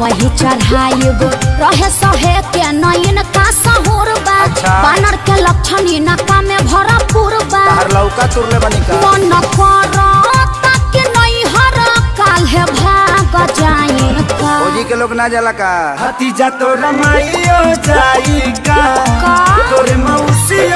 वही चढ़ाइब रहे सहे के नयन का सहूर बा। बानर के लक्षण इनका में भरपूर बा। लौका तुरले बनी का मन करता के नहीं हर काल है भाग जाए का। ओजी के लोग ना जाला का भतीजा तो रमाइयो जाई का तोरे मौसी